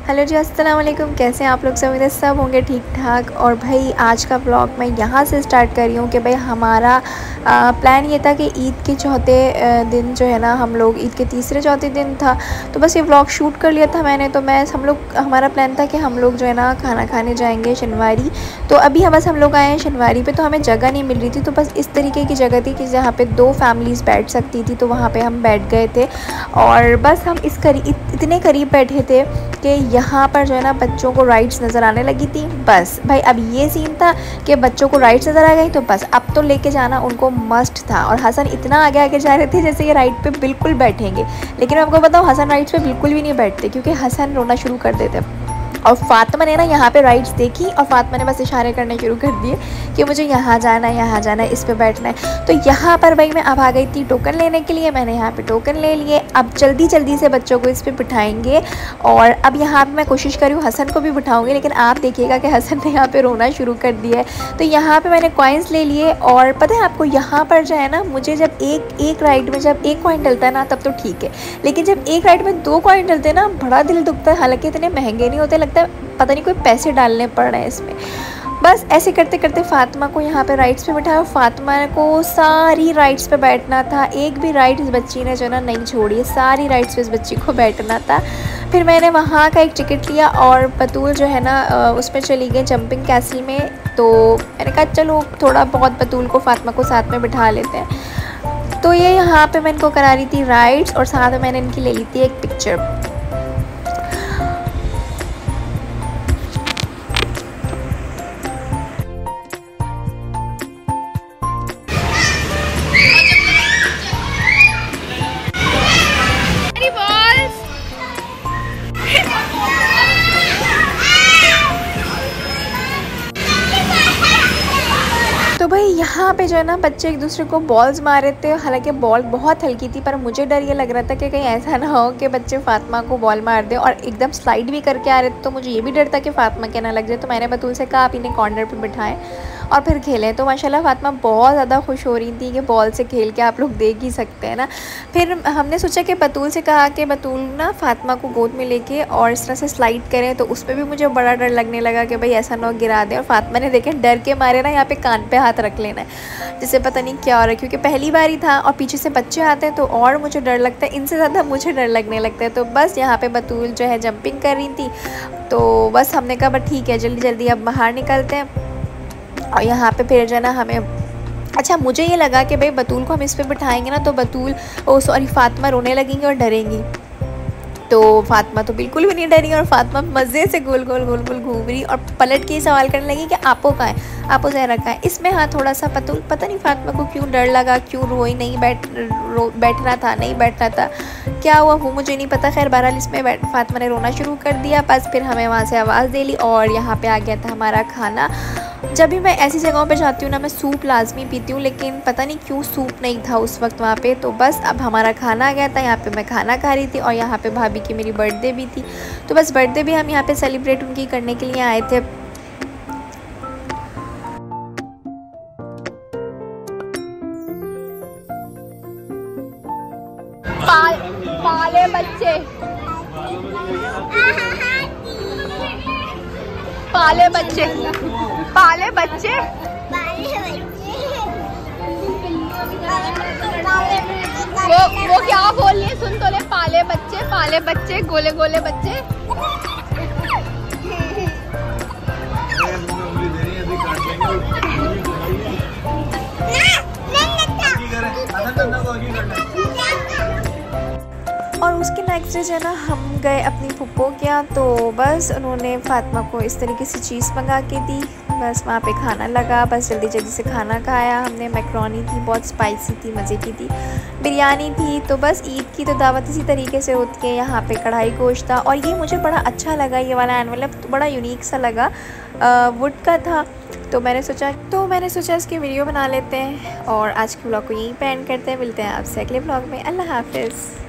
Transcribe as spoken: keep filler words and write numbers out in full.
Hello जी, अस्सलाम वालेकुम। कैसे हैं आप लोग? सब उम्मीद सब होंगे ठीक ठाक। और भाई आज का व्लॉग मैं यहाँ से स्टार्ट कर रही हूँ कि भाई हमारा आ, प्लान ये था कि ईद के चौथे दिन जो है ना, हम लोग ईद के तीसरे चौथे दिन था तो बस ये व्लॉग शूट कर लिया था मैंने। तो मैं हम लोग हमारा प्लान था कि हम लोग जो है ना खाना खाने जाएंगे शनिवारी। तो अभी हम बस हम लोग आए हैं शनिवारी पे, तो हमें जगह नहीं मिल रही थी। तो बस इस तरीके की जगह थी कि जहाँ पे दो फैमिलीज़ बैठ सकती थी, तो वहाँ पे हम बैठ गए थे। और बस हम इस करीब इतने करीब बैठे थे कि यहाँ पर जो है ना बच्चों को राइड्स नज़र आने लगी थी। बस भाई अब ये सीन था कि बच्चों को राइड्स नज़र आ गई, तो बस अब तो लेके जाना उनको मस्ट था। और हसन इतना आगे आगे जा रहे थे जैसे ये राइड पे बिल्कुल बैठेंगे, लेकिन मैं आपको बताऊँ हसन राइड्स पे बिल्कुल भी नहीं बैठते, क्योंकि हसन रोना शुरू कर देते। और फ़ातिमा ने ना यहाँ पे राइड्स देखी और फ़ातिमा ने बस इशारे करने शुरू कर दिए कि मुझे यहाँ जाना है, यहाँ जाना है, इस पे बैठना है। तो यहाँ पर भाई मैं अब आ गई थी टोकन लेने के लिए। मैंने यहाँ पे टोकन ले लिए। अब जल्दी जल्दी से बच्चों को इस पे बिठाएंगे। और अब यहाँ पे मैं कोशिश कर रही हूँ हसन को भी बिठाऊँगी, लेकिन आप देखिएगा कि हसन ने यहाँ पर रोना शुरू कर दिया है। तो यहाँ पर मैंने कॉइन्स ले लिए। और पता है आपको, यहाँ पर जो है ना, मुझे जब एक एक राइड में जब एक कॉइन डलता है ना तब तो ठीक है, लेकिन जब एक राइड में दो कॉइन डलते हैं ना बड़ा दिल दुखता है। हालांकि इतने महंगे नहीं होते, लगता है पता नहीं कोई पैसे डालने पड़ रहे हैं इसमें। बस ऐसे करते करते फ़ातिमा को यहाँ पे राइड्स पे बिठाया। फ़ातिमा को सारी राइड्स पे बैठना था, एक भी राइड इस बच्ची ने जो ना नहीं छोड़ी, सारी राइड्स पे इस बच्ची को बैठना था। फिर मैंने वहाँ का एक टिकट लिया और बतूल जो है ना उसमें चली गई जंपिंग कैसल में। तो मैंने कहा चलो थोड़ा बहुत बतूल को फ़ातिमा को साथ में बिठा लेते हैं। तो ये यहाँ पर मैं इनको करा रही थी राइड्स, और साथ में मैंने इनकी ले ली थी एक पिक्चर। तो भाई यहाँ पे जो है ना बच्चे एक दूसरे को बॉल्स मार रहे थे। हालांकि बॉल बहुत हल्की थी, पर मुझे डर ये लग रहा था कि कहीं ऐसा ना हो कि बच्चे फ़ातिमा को बॉल मार दे। और एकदम स्लाइड भी करके आ रहे थे, तो मुझे ये भी डर था कि फ़ातिमा के ना लग जाए। तो मैंने बतूल से कहा आप इन्हें कॉर्नर पे बिठाएं और फिर खेलें। तो माशाल्लाह फ़ातिमा बहुत ज़्यादा खुश हो रही थी कि बॉल से खेल के आप लोग देख ही सकते हैं ना। फिर हमने सोचा कि बतूल से कहा कि बतूल ना फ़ातिमा को गोद में लेके और इस तरह से स्लाइड करें। तो उस पर भी मुझे बड़ा डर लगने लगा कि भाई ऐसा ना हो गिरा दें। और फ़ातिमा ने देखें डर के मारे ना यहाँ पे कान पे हाथ रख लेना है, जिससे पता नहीं क्या हो रहा है, क्योंकि पहली बार ही था और पीछे से बच्चे आते हैं तो और मुझे डर लगता है, इनसे ज़्यादा मुझे डर लगने लगता है। तो बस यहाँ पे बतूल जो है जंपिंग कर रही थी। तो बस हमने कहा बस ठीक है जल्दी जल्दी अब बाहर निकलते हैं। और यहाँ पे फिर जो है ना हमें, अच्छा मुझे ये लगा कि भाई बतूल को हम इस पे बिठाएंगे ना तो बतूल ओ सॉरी फ़ातिमा रोने लगेंगी और डरेंगी। तो फ़ातिमा तो बिल्कुल भी नहीं डरी और फ़ातिमा मज़े से गोल गोल गोल गोल घूम रही और पलट के सवाल करने लगी कि आपो कहाँ है, आपो ज़हरा कहाँ है। इसमें हाँ थोड़ा सा बतूल पता नहीं फ़ातिमा को क्यों डर लगा, क्यों रोई नहीं, बैठ रो बैठना था नहीं बैठना था, क्या हुआ वो मुझे नहीं पता। खैर बहरहाल इसमें फ़ातिमा ने रोना शुरू कर दिया। बस फिर हमें वहाँ से आवाज़ दे ली और यहाँ पे आ गया था हमारा खाना। जब भी मैं ऐसी जगहों पे जाती हूँ ना मैं सूप लाजमी पीती हूँ, लेकिन पता नहीं क्यों सूप नहीं था उस वक्त वहाँ पे। तो बस अब हमारा खाना आ गया था। यहाँ पे मैं खाना खा रही थी और यहाँ पे भाभी की मेरी बर्थडे भी थी। तो बस बर्थडे भी हम यहाँ पे सेलिब्रेट उनकी करने के लिए आए थे। पाल, पाले बच्चे पाले बच्चे पाले बच्चे वो वो क्या बोल रही है सुन तो ले। पाले बच्चे पाले बच्चे गोले गोले बच्चे। और उसके नेक्स्ट डे जो है ना हम गए अपनी फुप्पो के यहाँ। तो बस उन्होंने फ़ातिमा को इस तरीके से चीज़ मंगा के दी। बस वहाँ पे खाना लगा, बस जल्दी जल्दी से खाना खाया हमने। मैक्रोनी थी, बहुत स्पाइसी थी, मज़े की थी। बिरयानी थी। तो बस ईद की तो दावत इसी तरीके से होती है। यहाँ पे कढ़ाई गोश्त था और ये मुझे बड़ा अच्छा लगा, ये वाला एनवेलप तो बड़ा यूनिक सा लगा, वुड का था। तो मैंने सोचा तो मैंने सोचा इसकी वीडियो बना लेते हैं। और आज के ब्लॉग को यहीं पे एंड करते हैं। मिलते हैं आपसे अगले ब्लॉग में। अल्लाह हाफिज़।